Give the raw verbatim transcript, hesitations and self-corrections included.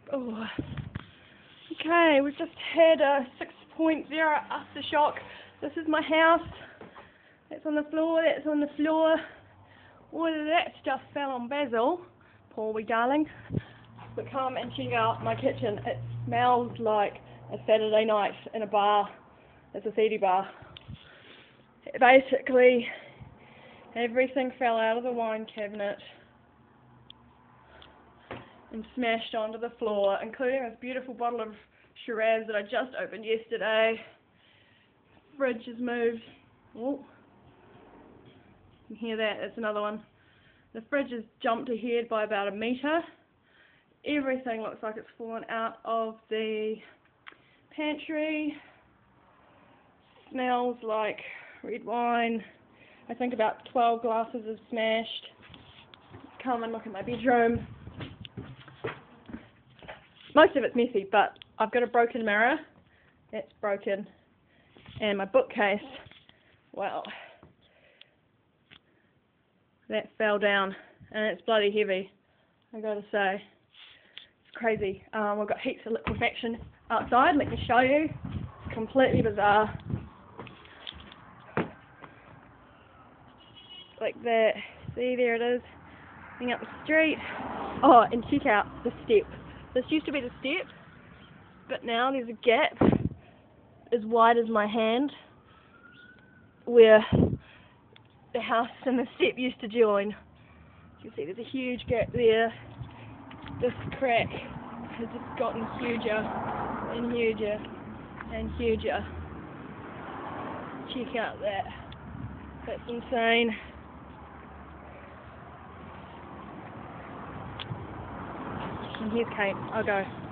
Oh. Okay, we've just had a six point zero aftershock. This is my house. That's on the floor, that's on the floor. All of that stuff fell on Basil. Poor wee darling. But come and check out my kitchen. It smells like a Saturday night in a bar. It's a seedy bar. Basically, everything fell out of the wine cabinet and smashed onto the floor, including this beautiful bottle of Shiraz that I just opened yesterday. Fridge has moved. Oh, you can hear that, that's another one. The fridge has jumped ahead by about a metre. Everything looks like it's fallen out of the pantry. Smells like red wine. I think about twelve glasses have smashed. Come and look at my bedroom. Most of it's messy, but I've got a broken mirror. That's broken. And my bookcase, well, that fell down. And it's bloody heavy, I gotta say. It's crazy. Um, we've got heaps of liquefaction outside. Let me show you. It's completely bizarre. Like that. See, there it is. Going up the street. Oh, and check out the step. This used to be the step, but now there's a gap as wide as my hand where the house and the step used to join. You can see there's a huge gap there. This crack has just gotten huger and huger and huger. Check out that. That's insane. And here's Kate. I'll go.